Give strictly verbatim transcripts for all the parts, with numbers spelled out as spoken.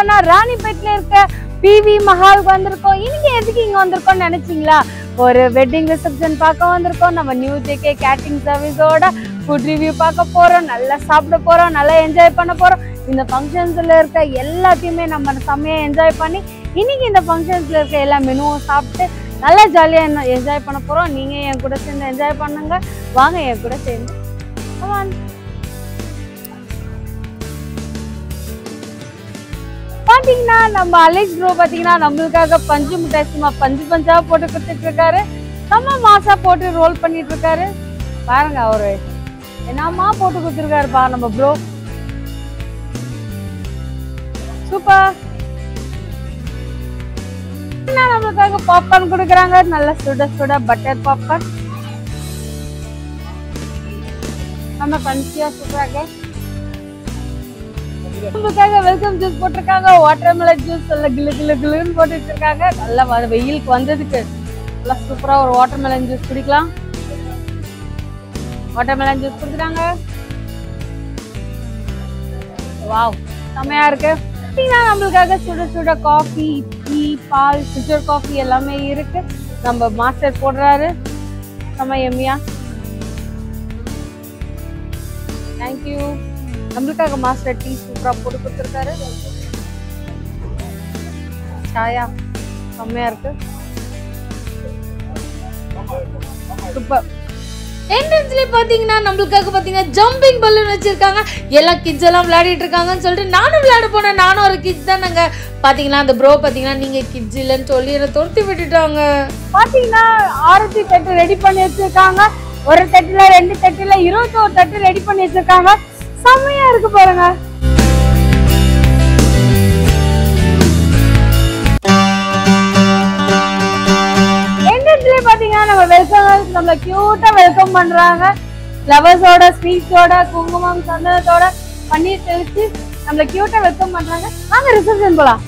இருக்கோம்னா ராணிப்பேட்ல இருக்க P V மஹாலுக்கு வந்திருக்கோம். இன்னைக்கு எதுக்கு இங்க வந்திருக்கோம்னு நினைச்சீங்களா? ஒரு வெட்டிங் ரிசப்ஷன் பார்க்க வந்திருக்கோம். நம்ம new G A A catering சர்வீஸோட ஃபுட் ரிவ்யூ பார்க்க போறோம். நல்லா சாப்பிட போறோம், நல்லா என்ஜாய் பண்ண போறோம். இந்த ஃபங்க்ஷன்ஸ்ல இருக்க எல்லாத்தையுமே நம்ம செம்மையா என்ஜாய் பண்ணி இன்னைக்கு இந்த ஃபங்க்ஷன்ஸ்ல இருக்க எல்லா மெனுவும் சாப்பிட்டு நல்லா ஜாலியா என்ஜாய் பண்ண போறோம். நீங்க என் கூட சேர்ந்து என்ஜாய் பண்ணுங்க. வாங்க என் கூட சேர்ந்து. பாத்தீங்கன்னா நம்ம அலெக்ஸ் ப்ரோ பாத்தீங்கன்னா நம்மளுக்காக பஞ்சு மிட்டாய் சும்மா பஞ்சு பஞ்சா போட்டு கொடுத்துட்டு இருக்காரு. நம்ம மாசா போட்டு ரோல் பண்ணிட்டு இருக்காரு. பாருங்க அவரு என்னமா போட்டு கொடுத்துருக்காருப்பா நம்ம ப்ரோ. சூப்பர். நம்மளுக்காக பாப்கார்ன் கொடுக்குறாங்க. நல்ல சுட சுட பட்டர் பாப்கார்ன். நம்ம பஞ்சியா சூப்பராக நம்மளுக்காக வெல்கம் ஜூஸ் போட்டிருக்காங்க. வாட்டர்மெலன் ஜூஸ் நல்லா கிளு கிளு கிளுன்னு போட்டுட்டு இருக்காங்க. நல்லா வெயிலுக்கு வந்ததுக்கு நல்லா சூப்பரா ஒரு வாட்டர்மெலன் ஜூஸ் குடிக்கலாம். வாட்டர்மெலன் ஜூஸ் குடிக்கிறாங்க. வாவ் செமையா இருக்கு. நம்மளுக்காக சுட சுட காஃபி, டீ, பால், சுகர் காஃபி எல்லாமே இருக்கு. நம்ம மாஸ்டர் போடுறாரு. செம்ம எம்மியா. தேங்க்யூ. நம்மளுக்காக மாஸ்டர் டீ சூப்பரா போட்டு கொடுத்துருக்காரு. சாயா செம்மையா இருக்கு. சூப்பர். என்ட்ரன்ஸ்ல பாத்தீங்கன்னா நம்மளுக்காக பாத்தீங்கன்னா ஜம்பிங் பலூன் வச்சிருக்காங்க. எல்லா கிட்ஸ் எல்லாம் விளையாடிட்டு இருக்காங்கன்னு சொல்லிட்டு நானும் விளையாட போனேன். நானும் ஒரு கிட்ஸ் தானங்க. பாத்தீங்கன்னா அந்த ப்ரோ பாத்தீங்கன்னா நீங்க கிட்ஸ் இல்லைன்னு சொல்லி என்ன துரத்தி விட்டுட்டாங்க. பாத்தீங்கன்னா ஆரத்தி தட்டு ரெடி பண்ணி வச்சிருக்காங்க. ஒரு தட்டுல ரெண்டு தட்டுல இருபத்தி ஒரு தட்டு ரெடி பண்ணி வச்சிருக்காங்க. செம்மையா இருக்கு பாருங்க. என்ட்ரன்ஸ்ல பாத்தீங்கன்னா நம்ம வெல்கம் நம்மள கியூட்டா வெல்கம் பண்றாங்க. ஃப்ளவர்ஸோட, ஸ்வீட்ஸோட, குங்குமம், சந்தனத்தோட பன்னீர் தெளிச்சு நம்மள கியூட்டா வெல்கம் பண்றாங்க. வாங்க ரிசப்ஷன் போலாம்.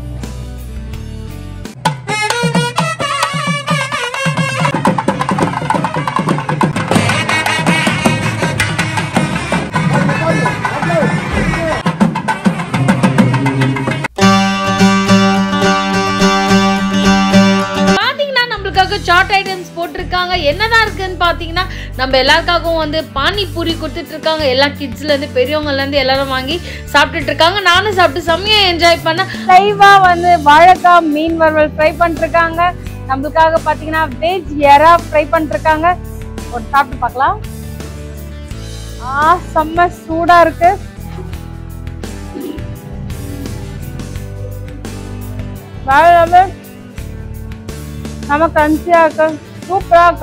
சாட் ஐட்டம்ஸ் போட்டிருக்காங்க. என்னதான் இருக்குன்னு பாத்தீங்கன்னா நம்ம எல்லாருக்காகவும் வந்து பானிபூரி கொடுத்துட்டு இருக்காங்க. எல்லா கிட்ஸ்ல இருந்து பெரியவங்கல இருந்து எல்லாரும் வாங்கி சாப்பிட்டுட்டு இருக்காங்க. நானும் சாப்பிட்டு செம்மையா என்ஜாய் பண்ணேன். லைவா வந்து வாழைக்காய் மீன் வறுவல் ஃப்ரை பண்ணிருக்காங்க. நம்மளுக்காக பாத்தீங்கன்னா வெஜ் எறா ஃப்ரை பண்ணிருக்காங்க. ஒரு சாப்பிட்டு பார்க்கலாம். ஆ செம்ம சூடா இருக்கு. வாழைக்காய் நம்ம கன்சியா இருக்கு. சூப்பரா இருக்கு.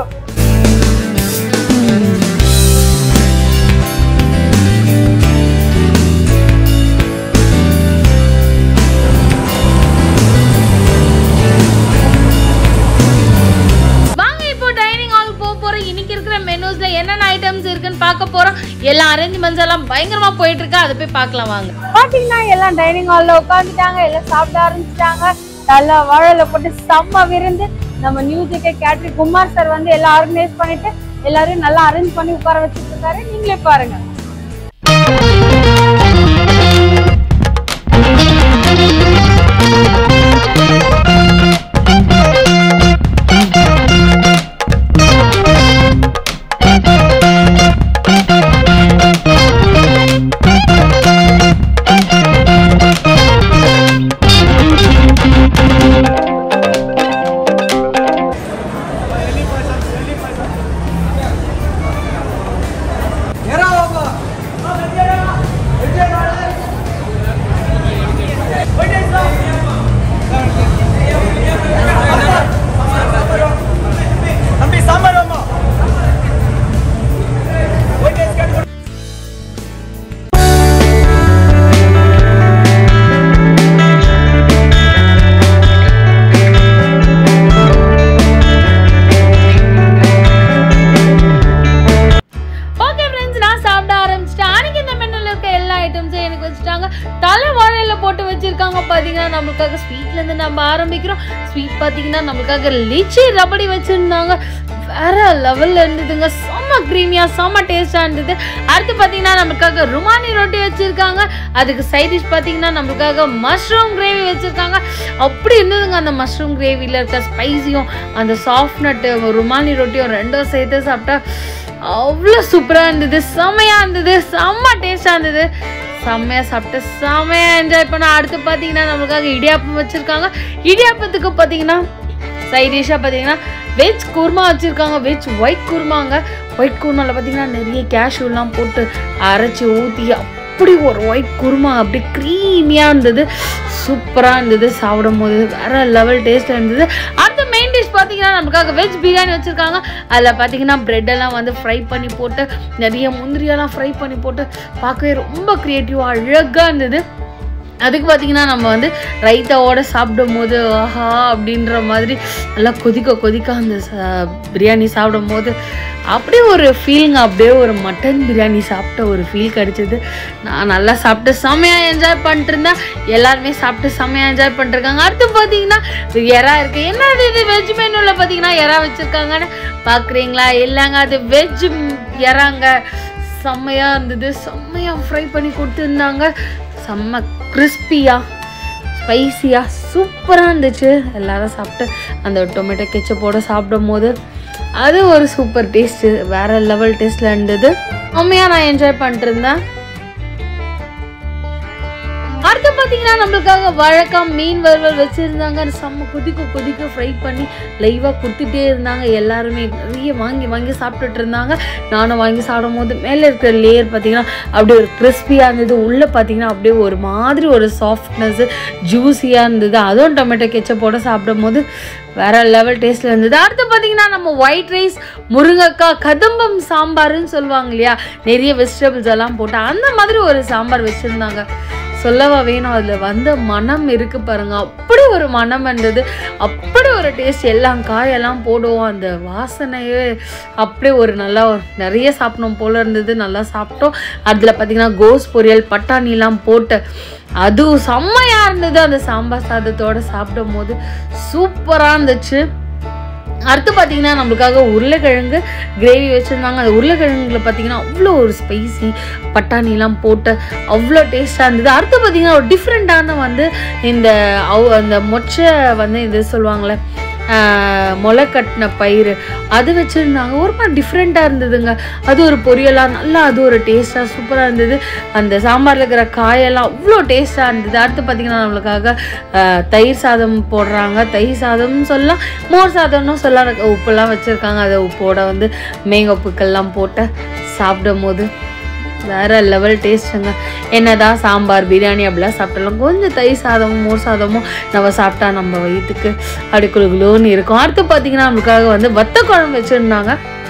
மெனூஸ்ல என்னென்ன ஐட்டம்ஸ் இருக்குன்னு பார்க்க போறோம். எல்லா அரேஞ்ச்மெண்ட்ஸ் எல்லாம் பயங்கரமா போயிட்டு இருக்கு. அதை போய் பார்க்கலாம் வாங்க. பாத்தீங்கன்னா எல்லாம் டைனிங் ஹால்ல உட்காந்துட்டாங்க. எல்லாம் சாப்பிட ஆரம்பிச்சிட்டாங்க. நல்லா வாழையில போட்டு செம்ம விருந்து. நம்ம new G A A catering Kumar sir வந்து எல்லாம் ஆர்கனைஸ் பண்ணிட்டு எல்லாரும் நல்லா அரேஞ்ச் பண்ணி உட்கார வச்சுட்டு இருக்காரு. நீங்களே பாருங்க. நம்மளுக்காக ஸ்வீட்ல இருந்து நம்ம ஆரம்பிக்கிறோம். ஸ்வீட் பாத்தீங்கன்னா நம்மளுக்காக லிச்சி ரபடி வச்சிருந்தாங்க. வேற லெவல்ல இருந்ததுங்க. செம்ம க்ரீமியா செம்ம டேஸ்டா இருந்தது. அடுத்து பார்த்தீங்கன்னா நமக்காக ருமானி ரொட்டி வச்சிருக்காங்க. அதுக்கு சைட் டிஷ் பார்த்தீங்கன்னா நமக்காக மஷ்ரூம் கிரேவி வச்சிருக்காங்க. அப்படி இருந்ததுங்க. அந்த மஷ்ரூம் கிரேவியில் இருக்க ஸ்பைஸியும் அந்த சாஃப்ட் நட்டு ருமானி ரொட்டியும் ரெண்டும் சேர்த்து சாப்பிட்டா அவ்வளோ சூப்பராக இருந்தது. செம்மையாக இருந்தது. செம்ம டேஸ்டாக இருந்தது. செம்மையாக சாப்பிட்டு செம்மையாக என்ஜாய் பண்ண. அடுத்து பார்த்தீங்கன்னா நம்மளுக்காக இடியாப்பம் வச்சுருக்காங்க. இடியாப்பத்துக்கு பார்த்தீங்கன்னா சைட் டிஷ்ஷாக பார்த்தீங்கன்னா வெஜ் குருமா வச்சுருக்காங்க. வெஜ் ஒயிட் குருமாங்க. ஒயிட் குருமாவில் பார்த்தீங்கன்னா நிறைய கேஷ்யூலாம் போட்டு அரைச்சி ஊற்றி அப்படி ஒரு ஒயிட் குருமா அப்படி க்ரீமியாக இருந்தது. சூப்பராக இருந்தது. சாப்பிடும் போது வேறு லெவல் டேஸ்ட்டாக இருந்தது. அடுத்த மெயின் டிஷ் பார்த்தீங்கன்னா நமக்காக வெஜ் பிரியாணி வச்சுருக்காங்க. அதில் பார்த்தீங்கன்னா ப்ரெட்டெல்லாம் வந்து ஃப்ரை பண்ணி போட்டு நிறைய முந்திரியெல்லாம் ஃப்ரை பண்ணி போட்டு பார்க்கவே ரொம்ப க்ரியேட்டிவாக அழகாக இருந்தது. அதுக்கு பார்த்தீங்கன்னா நம்ம வந்து ரைத்தாவோடு சாப்பிடும் போது ஆஹா அப்படின்ற மாதிரி நல்லா கொதிக்க கொதிக்க அந்த பிரியாணி சாப்பிடும் போது அப்படியே ஒரு ஃபீலிங், அப்படியே ஒரு மட்டன் பிரியாணி சாப்பிட்ட ஒரு ஃபீல் கிடச்சிது. நான் நல்லா சாப்பிட்டு செம்மையாக என்ஜாய் பண்ணிட்டு இருந்தேன். எல்லாருமே சாப்பிட்டு செம்மையாக என்ஜாய் பண்ணிருக்காங்க. அடுத்து பார்த்தீங்கன்னா எறா இருக்குது. என்னது இது வெஜ் மெனுவில் பார்த்தீங்கன்னா எறா வச்சுருக்காங்கன்னு பார்க்குறீங்களா? இல்லைங்க, அது வெஜ் எறாங்க. செம்மையாக இருந்தது. செம்மையாக ஃப்ரை பண்ணி கொடுத்துருந்தாங்க. செம்ம கிறிஸ்பியாக ஸ்பைஸியாக சூப்பராக இருந்துச்சு. எல்லோரும் சாப்பிட்டு அந்த டொமேட்டோ கெச்சப்போடு சாப்பிடும் போது அது ஒரு சூப்பர் டேஸ்ட்டு, வேறு லெவல் டேஸ்ட்டில் இருந்தது. செம்மையாக நான் என்ஜாய் பண்ணிட்டு இருந்தேன். அடுத்து பார்த்தீங்கன்னா நம்மளுக்காக வாழைக்காய் மீன் வறுவல் வச்சுருந்தாங்க. செம்ம கொதிக்க கொதிக்க ஃப்ரை பண்ணி லைவாக கொடுத்துட்டே இருந்தாங்க. எல்லாருமே நிறைய வாங்கி வாங்கி சாப்பிட்டுட்டு இருந்தாங்க. நானும் வாங்கி சாப்பிடும் போது மேலே இருக்கிற லேயர் பார்த்தீங்கன்னா அப்படியே ஒரு கிறிஸ்பியாக இருந்தது. உள்ளே பார்த்தீங்கன்னா அப்படியே ஒரு மாதிரி ஒரு சாஃப்ட்னஸ்ஸு ஜூஸியாக இருந்தது. அதுவும் டொமேட்டோ கெச்சப்போட சாப்பிடும் போது வேறு லெவல் டேஸ்ட்டில் இருந்தது. அடுத்து பார்த்தீங்கன்னா நம்ம ஒயிட் ரைஸ், முருங்கைக்காய், கதம்பம் சாம்பார்னு சொல்லுவாங்க இல்லையா, நிறைய வெஜிடபிள்ஸ் எல்லாம் போட்டு அந்த மாதிரி ஒரு சாம்பார் வச்சுருந்தாங்க. சொல்லவா வேணும், அதில் வந்த மனம் இருக்குது பாருங்கள், அப்படி ஒரு மனம் இருந்தது. அப்படி ஒரு டேஸ்ட். எல்லாம் காயெல்லாம் போடுவோம், அந்த வாசனையே அப்படியே ஒரு நல்லா நிறைய சாப்பிடணும் போல் இருந்தது. நல்லா சாப்பிட்டோம். அதில் பார்த்திங்கன்னா கோஸ் பொரியல் பட்டாணிலாம் போட்டு அதுவும் செம்மையாக இருந்தது. அந்த சாம்பார் சாதத்தோடு சாப்பிடும் போது சூப்பராக இருந்துச்சு. அடுத்து பார்த்தீங்கன்னா நம்மளுக்காக உருளைக்கிழங்கு கிரேவி வச்சுருந்தாங்க. அந்த உருளைக்கிழங்குல பார்த்தீங்கன்னா அவ்வளோ ஒரு ஸ்பைசி பட்டாணிலாம் போட்டு அவ்வளோ டேஸ்ட்டாக இருந்தது. அடுத்து பார்த்தீங்கன்னா ஒரு டிஃப்ரெண்ட்டான வந்து இந்த அந்த மொச்சை வந்து இது சொல்லுவாங்களே முளை கட்டின பயிர் அது வச்சுருந்தாங்க. ஒரு மாதிரி டிஃப்ரெண்ட்டாக இருந்ததுங்க. அது ஒரு பொரியலாக நல்லா அது ஒரு டேஸ்ட்டாக சூப்பராக இருந்தது. அந்த சாம்பாரில் இருக்கிற காயெல்லாம் அவ்வளோ டேஸ்ட்டாக இருந்தது. அடுத்து பார்த்திங்கன்னா நம்மளுக்காக தயிர் சாதம் போடுறாங்க. தயிர் சாதம்னு சொல்லலாம், மோர் சாதம்னு சொல்லலாம். உப்புலாம் வச்சுருக்காங்க. அதை உப்போட வந்து மேங்க உப்புக்கெல்லாம் போட்டு சாப்பிடும் போது வேறு லெவல் டேஸ்ட்டுங்க. என்னதான் சாம்பார் பிரியாணி அப்படிலாம் சாப்பிட்டாலும் கொஞ்சம் தயிர் சாதமும் மோர் சாதமும் நம்ம சாப்பிட்டா நம்ம வயிற்றுக்கு அப்படி குளுகுளுன்னு இருக்கும். அடுத்து பார்த்திங்கன்னா நம்மளுக்காக வந்து வத்த குழம்பு வச்சுருந்தாங்க.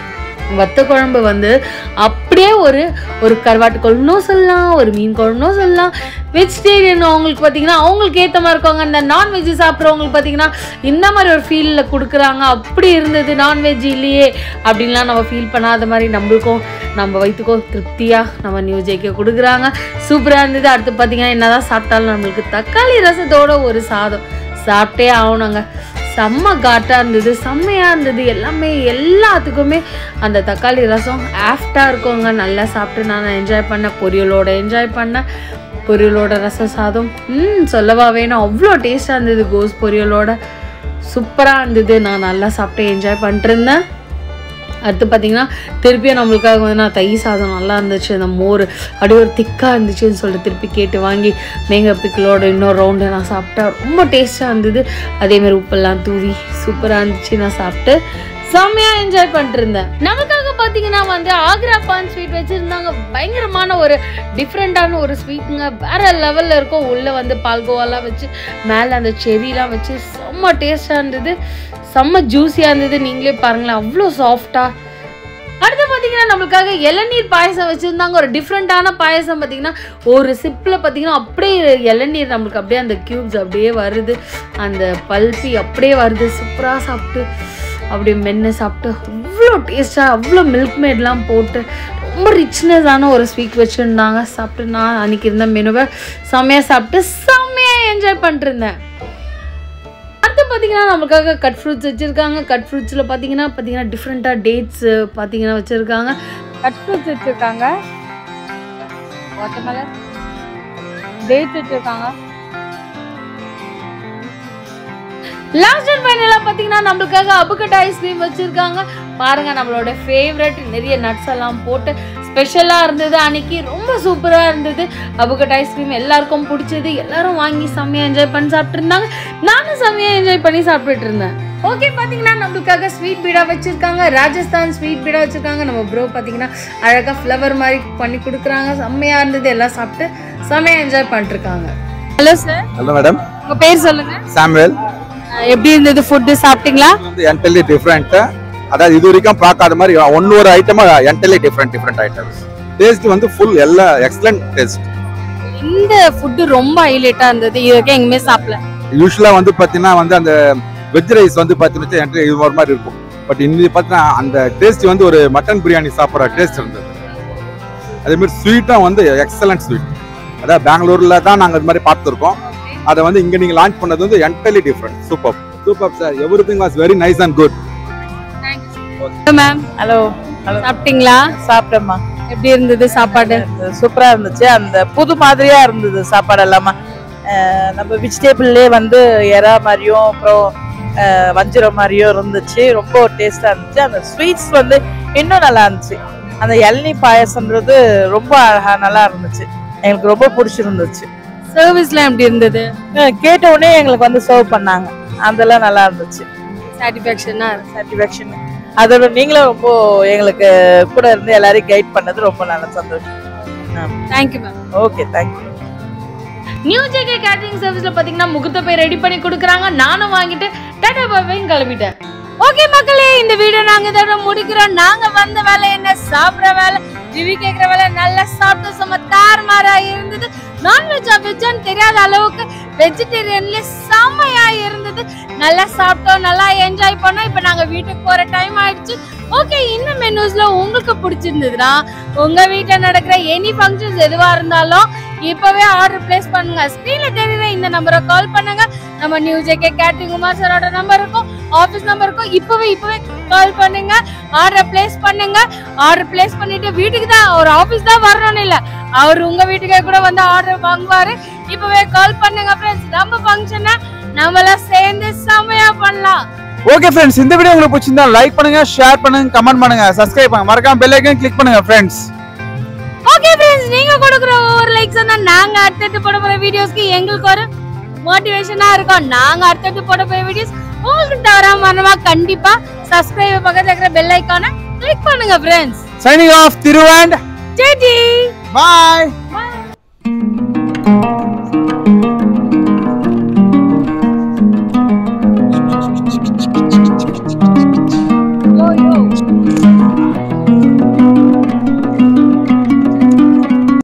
வத்த குழம்பு வந்து அப்படியே ஒரு ஒரு கருவாட்டு குழம்புனும் சொல்லலாம், ஒரு மீன் குழம்புனும் சொல்லலாம். வெஜிடேரியன் அவங்களுக்கு பார்த்தீங்கன்னா அவங்களுக்கு ஏற்ற மாதிரி இருக்காங்க. இந்த நான்வெஜ் சாப்பிட்றவங்களுக்கு பார்த்தீங்கன்னா இந்த மாதிரி ஒரு ஃபீலில் கொடுக்குறாங்க. அப்படி இருந்தது. நான்வெஜ் இல்லையே அப்படின்லாம் நம்ம ஃபீல் பண்ணாத மாதிரி நம்மளுக்கும் நம்ம வயிற்றுக்கும் திருப்தியாக நம்ம நியூ ஜேக்கே கொடுக்குறாங்க. சூப்பராக இருந்தது. அடுத்து பார்த்திங்கன்னா என்ன தான் சாப்பிட்டாலும் நம்மளுக்கு தக்காளி ரசத்தோட ஒரு சாதம் சாப்பிட்டே ஆகணுங்க. செம்ம காட்டாக இருந்தது. செம்மையாக இருந்தது. எல்லாமே எல்லாத்துக்குமே அந்த தக்காளி ரசம் ஆஃப்டாக இருக்குங்க. நல்லா சாப்பிட்டு நான் என்ஜாய் பண்ணேன். பொரியலோட என்ஜாய் பண்ணேன். பொரியலோட ரச சாதம் ம் சொல்லவா வேணும், அவ்வளோ டேஸ்ட்டாக இருந்தது. கோஸ் பொரியலோட சூப்பராக இருந்தது. நான் நல்லா சாப்பிட்டு என்ஜாய் பண்ணிட்டுருந்தேன். அடுத்து பார்த்திங்கன்னா திருப்பியும் நம்மளுக்காக வந்து நான் தயிர் சாதம் நல்லா இருந்துச்சு. அந்த மோர் அப்படியே ஒரு திக்காக இருந்துச்சுன்னு சொல்லிட்டு திருப்பி கேட்டு வாங்கி மேங்க பிக்கிலோட இன்னொரு ரவுண்டு நான் சாப்பிட்டேன். ரொம்ப டேஸ்ட்டாக இருந்தது. அதேமாதிரி உப்பெல்லாம் தூவி சூப்பராக இருந்துச்சு. நான் சாப்பிட்டு செம்மையாக என்ஜாய் பண்ணிட்டு இருந்தேன். நமக்காக பார்த்தீங்கன்னா வந்து ஆக்ரா பான் ஸ்வீட் வச்சுருந்தாங்க. பயங்கரமான ஒரு டிஃப்ரெண்ட்டான ஒரு ஸ்வீட்டுங்க. வேறு லெவலில் இருக்கும். உள்ளே வந்து பால்கோவாலாம் வச்சு மேலே அந்த செரிலாம் வச்சு செம்ம டேஸ்ட்டாக இருந்தது. செம்ம ஜூஸியாக இருந்தது. நீங்களே பாருங்களேன், அவ்வளோ சாஃப்டாக. அடுத்து பார்த்தீங்கன்னா நம்மளுக்காக இளநீர் பாயசம் வச்சுருந்தாங்க. ஒரு டிஃப்ரெண்ட்டான பாயசம். பார்த்தீங்கன்னா ஒரு சிப்பில் பார்த்தீங்கன்னா அப்படியே இளநீர் நம்மளுக்கு அப்படியே அந்த க்யூப்ஸ் அப்படியே வருது. அந்த பல்பி அப்படியே வருது. சூப்பராக சாப்பிட்டு அப்படியே மென்று சாப்பிட்டு அவ்வளோ டேஸ்ட்டாக அவ்வளோ மில்க் மேட்லாம் போட்டு ரொம்ப ரிச்னஸான ஒரு ஸ்வீட் வச்சுருந்தாங்க. சாப்பிட்டு நான் அன்றைக்கி இருந்த மெனுவை செம்மையாக சாப்பிட்டு செம்மையாக என்ஜாய் பண்ணிட்டுருந்தேன். அடுத்து பார்த்தீங்கன்னா நம்மளுக்காக கட் ஃப்ரூட்ஸ் வச்சுருக்காங்க. கட் ஃப்ரூட்ஸில் பார்த்தீங்கன்னா பார்த்தீங்கன்னா டிஃப்ரெண்ட்டாக டேட்ஸ் பார்த்தீங்கன்னா வச்சுருக்காங்க. கட் ஃப்ரூட்ஸ் வச்சுருக்காங்க, வாட்டர்மெலன், டேட்ஸ் வச்சுருக்காங்க. லாஸ்ட் அண்ட் ஃபைனலாக பார்த்தீங்கன்னா நம்மளுக்காக அபுகட் ஐஸ்கிரீம் வச்சுருக்காங்க. பாருங்கள், நம்மளோட ஃபேவரட் நிறைய நட்ஸ் எல்லாம் போட்டு ஸ்பெஷலாக இருந்தது. அன்றைக்கி ரொம்ப சூப்பராக இருந்தது. அபுகட் ஐஸ்கிரீம் எல்லாருக்கும் பிடிச்சது. எல்லோரும் வாங்கி செம்மையாக என்ஜாய் பண்ணி சாப்பிட்ருந்தாங்க. நானும் செம்மையாக என்ஜாய் பண்ணி சாப்பிட்டுட்டு இருந்தேன். ஓகே, பார்த்தீங்கன்னா நம்மளுக்காக ஸ்வீட் பீடா வச்சுருக்காங்க. ராஜஸ்தான் ஸ்வீட் பீடா வச்சுருக்காங்க. நம்ம ப்ரோ பார்த்தீங்கன்னா அழகாக ஃப்ளவர் மாதிரி பண்ணி கொடுக்குறாங்க. செம்மையாக இருந்தது. எல்லாம் சாப்பிட்டு செம்மையாக என்ஜாய் பண்ணிட்டுருக்காங்க. Hello sir. Hello madam. உங்கள் பேர் சொல்லுங்கள். சாமுவேல். எப்படி இருந்தது ஃபுட்டு, சாப்பிட்டீங்களா? வந்து என்டலி டிஃப்ரெண்ட். அதாவது இது வரைக்கும் பார்க்காத மாதிரி ஒன்னு ஒரு ஐட்டமா entirely different different items. Taste வந்து ஃபுல் எல்லா எக்ஸலென்ட் டேஸ்ட். இந்த ஃபுட்டு ரொம்ப ஹைலைட்டா இருந்தது. இது வரைக்கும் எங்கேயுமே சாப்பிடல. யூஸ்வலா வந்து பார்த்தீங்கன்னா வந்து அந்த வெஜ் ரைஸ் வந்து பார்த்தீங்கன்னா இது ஒரு மாதிரி இருக்கும். பட் இன்னைக்கு பார்த்தீங்கன்னா அந்த டேஸ்ட் வந்து ஒரு மட்டன் பிரியாணி சாப்பிட்ற டேஸ்ட் இருந்தது. அதே மாதிரி ஸ்வீட்டும் வந்து எக்ஸலண்ட் ஸ்வீட். அதாவது பெங்களூர்ல தான் நாங்கள் இது மாதிரி பார்த்துருக்கோம். அதை வந்து இங்க நீங்க லான்ச் பண்ணது வந்து entirely different. Super super sir. Everything was very nice and good. Hello ma'am. Hello hello. சாப்பிட்டீங்களா? சாப்பிட்டேம்மா. எப்படி இருந்தது சாப்பாடு? சூப்பரா இருந்துச்சு. அந்த புது மாதிரியா இருந்தது சாப்பாடு எல்லாமே. நம்ம வெஜிடேபிள்லேயே வந்து எறா மாதிரியும் அப்புறம் வஞ்சிரம் மாதிரியும் இருந்துச்சு. ரொம்ப டேஸ்டா இருந்துச்சு. அந்த ஸ்வீட்ஸ் வந்து இன்னும் நல்லா இருந்துச்சு. அந்த இளநீ பாயசம்ன்றது ரொம்ப அழகா நல்லா இருந்துச்சு. எங்களுக்கு ரொம்ப பிடிச்சிருந்துச்சு. சர்வீஸ்லாம் எப்படி இருந்தது? கேட்ட உடனே எங்களுக்கு வந்து சர்வ் பண்ணாங்க. அதெல்லாம் நல்லா இருந்துச்சு. சாட்டிஸ்ஃபேக்ஷனா? சாட்டிஸ்ஃபேக்ஷன். அதோட நீங்களும் ரொம்ப எங்களுக்கு கூட இருந்து எல்லாரையும் கைட் பண்ணது ரொம்ப நல்ல சந்தோஷம். Thank you ma'am. Okay, thank you. New JK catering சர்வீஸ்ல பார்த்தீங்கன்னா முகூர்த்த போய் ரெடி பண்ணி கொடுக்குறாங்க. நானும் வாங்கிட்டு டாடா பாய்ன்னு கிளம்பிட்டேன். ஓகே மக்களே, இந்த வீடியோ நாங்க இதோட முடிக்கிறோம். நாங்க வந்த வேலை என்ன, சாப்பிட்ற வேலை, ரிவ்யூ கேட்குற வேலை. நல்லா சாப்பிட்டு சும்மா தாறுமாறா இருந்தது. நான்வெஜ்ஜா வெஜ்ஜான்னு தெரியாத அளவுக்கு வெஜிடேரியன்ல செம்மையா இருந்தது. நல்லா சாப்பிட்டோம், நல்லா என்ஜாய் பண்ணோம். இப்போ நாங்க வீட்டுக்கு போற டைம் ஆயிடுச்சு. ஓகே, இந்த மெனூஸ்ல உங்களுக்கு பிடிச்சிருந்ததுன்னா உங்க வீட்டுல நடக்கிற எனி ஃபங்க்ஷன்ஸ் எதுவா இருந்தாலும் இப்பவே ஆர்டர் பிளேஸ் பண்ணுங்க. ஸ்கிரீன்ல தெரியுற இந்த நம்பரை கால் பண்ணுங்க. நம்ம நியூ ஜே.கே கேட்டரிங் குமார் சாரோட நம்பர் இருக்கும், ஆபீஸ் நம்பர் இருக்கும். இப்பவே இப்பவே கால் பண்ணுங்க, ஆர்டர் பிளேஸ் பண்ணுங்க. ஆர்டர் பிளேஸ் பண்ணிட்டு வீட்டுக்கு தான், ஒரு ஆபீஸ் தான் வரணும்னு இல்ல, அவர் உங்க வீட்டுக்கே கூட வந்து ஆர்டர் வாங்குவாரு. இப்பவே கால் பண்ணுங்க ஃப்ரெண்ட்ஸ். நம்ம ஃபங்க்ஷனை நம்மளாம் சேர்ந்து செமையா பண்ணலாம். ஓகே ஃப்ரெண்ட்ஸ், இந்த வீடியோ உங்களுக்கு பிடிச்சிருந்தா லைக் பண்ணுங்க, ஷேர் பண்ணுங்க, கமெண்ட் பண்ணுங்க, சப்ஸ்கிரைப் பண்ணுங்க, மறக்காம பெல் ஐகான் கிளிக் பண்ணுங்க ஃப்ரெண்ட்ஸ். ஓகே ஃப்ரெண்ட்ஸ், நீங்க கொடுக்குற ஒவ்வொரு லைக்ஸ் தான் நாங்க அடுத்தடுத்து போட போற வீடியோஸ்க்கு எங்களுக்கு ஒரு மோட்டிவேஷனா இருக்கும். நாங்க அடுத்தடுத்து போட போற வீடியோஸ் உங்களுக்கு தவறாம வரணுமா கண்டிப்பா சப்ஸ்கிரைப் பக்கத்துல இருக்கிற பெல் ஐகானை கிளிக் பண்ணுங்க ஃப்ரெண்ட்ஸ். சைனிங் ஆஃப் திருவண்ட். ஜெய் ஜெய். பாய்.